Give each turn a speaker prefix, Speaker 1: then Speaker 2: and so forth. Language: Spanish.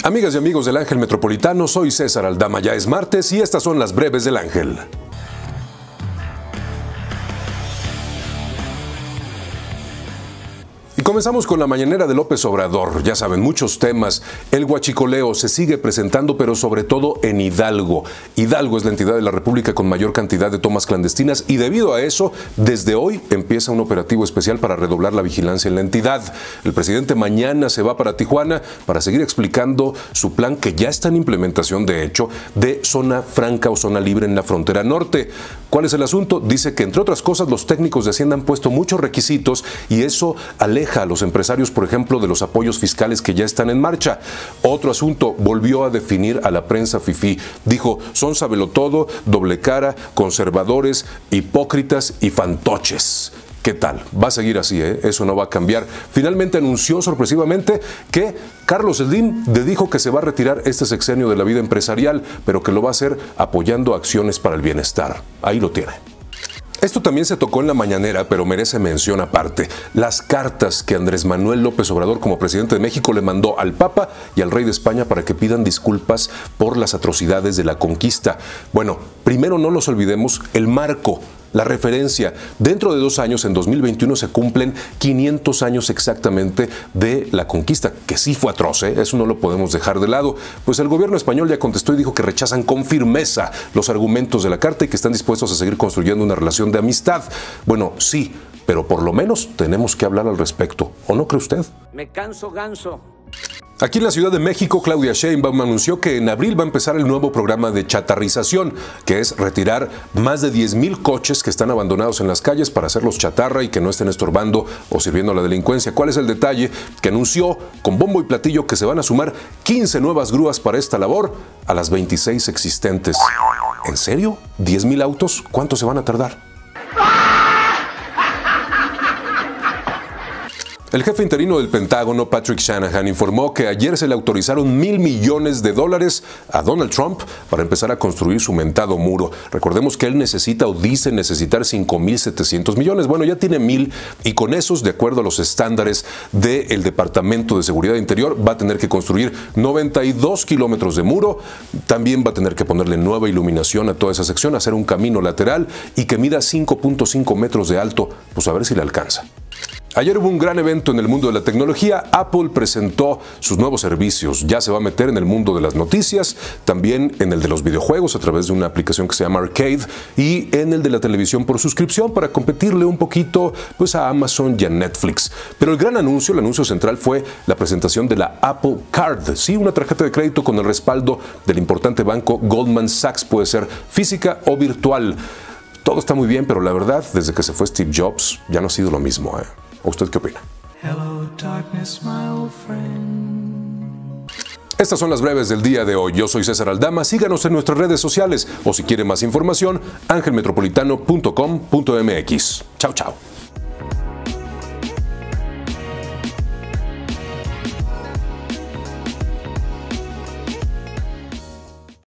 Speaker 1: Amigas y amigos del Ángel Metropolitano, soy César Aldama, ya es martes y estas son las breves del Ángel. Y comenzamos con la mañanera de López Obrador. Ya saben, muchos temas. El huachicoleo se sigue presentando, pero sobre todo en Hidalgo. Hidalgo es la entidad de la República con mayor cantidad de tomas clandestinas y debido a eso, desde hoy empieza un operativo especial para redoblar la vigilancia en la entidad. El presidente mañana se va para Tijuana para seguir explicando su plan que ya está en implementación, de hecho, de zona franca o zona libre en la frontera norte. ¿Cuál es el asunto? Dice que, entre otras cosas, los técnicos de Hacienda han puesto muchos requisitos y eso aleja a los empresarios, por ejemplo, de los apoyos fiscales que ya están en marcha. Otro asunto, volvió a definir a la prensa fifí. Dijo, son sabelotodo, doble cara, conservadores, hipócritas y fantoches. ¿Qué tal? Va a seguir así, ¿eh? Eso no va a cambiar. Finalmente anunció sorpresivamente que Carlos Slim dijo que se va a retirar este sexenio de la vida empresarial, pero que lo va a hacer apoyando acciones para el bienestar. Ahí lo tiene. Esto también se tocó en la mañanera, pero merece mención aparte. Las cartas que Andrés Manuel López Obrador, como presidente de México, le mandó al Papa y al Rey de España para que pidan disculpas por las atrocidades de la conquista. Bueno, primero no nos olvidemos el marco. La referencia, dentro de 2 años, en 2021, se cumplen 500 años exactamente de la conquista, que sí fue atroz, ¿eh? Eso no lo podemos dejar de lado. Pues el gobierno español ya contestó y dijo que rechazan con firmeza los argumentos de la carta y que están dispuestos a seguir construyendo una relación de amistad. Bueno, sí, pero por lo menos tenemos que hablar al respecto, ¿o no cree usted?
Speaker 2: Me canso ganso.
Speaker 1: Aquí en la Ciudad de México, Claudia Sheinbaum anunció que en abril va a empezar el nuevo programa de chatarrización, que es retirar más de 10,000 coches que están abandonados en las calles para hacerlos chatarra y que no estén estorbando o sirviendo a la delincuencia. ¿Cuál es el detalle? Que anunció con bombo y platillo que se van a sumar 15 nuevas grúas para esta labor a las 26 existentes. ¿En serio? ¿10,000 autos? ¿Cuánto se van a tardar? El jefe interino del Pentágono, Patrick Shanahan, informó que ayer se le autorizaron $1,000 millones a Donald Trump para empezar a construir su mentado muro. Recordemos que él necesita o dice necesitar 5,700 millones. Bueno, ya tiene 1,000 y con esos, de acuerdo a los estándares del Departamento de Seguridad Interior, va a tener que construir 92 kilómetros de muro. También va a tener que ponerle nueva iluminación a toda esa sección, hacer un camino lateral y que mida 5.5 metros de alto. Pues a ver si le alcanza. Ayer hubo un gran evento en el mundo de la tecnología. Apple presentó sus nuevos servicios. Ya se va a meter en el mundo de las noticias, también en el de los videojuegos a través de una aplicación que se llama Arcade y en el de la televisión por suscripción para competirle un poquito pues, a Amazon y a Netflix. Pero el anuncio central fue la presentación de la Apple Card. Sí, una tarjeta de crédito con el respaldo del importante banco Goldman Sachs. Puede ser física o virtual. Todo está muy bien, pero la verdad, desde que se fue Steve Jobs, ya no ha sido lo mismo, ¿eh? ¿Usted qué opina?
Speaker 3: Hello, darkness, my old friend.
Speaker 1: Estas son las breves del día de hoy. Yo soy César Aldama. Síganos en nuestras redes sociales o si quiere más información, angelmetropolitano.com.mx. Chao, chao.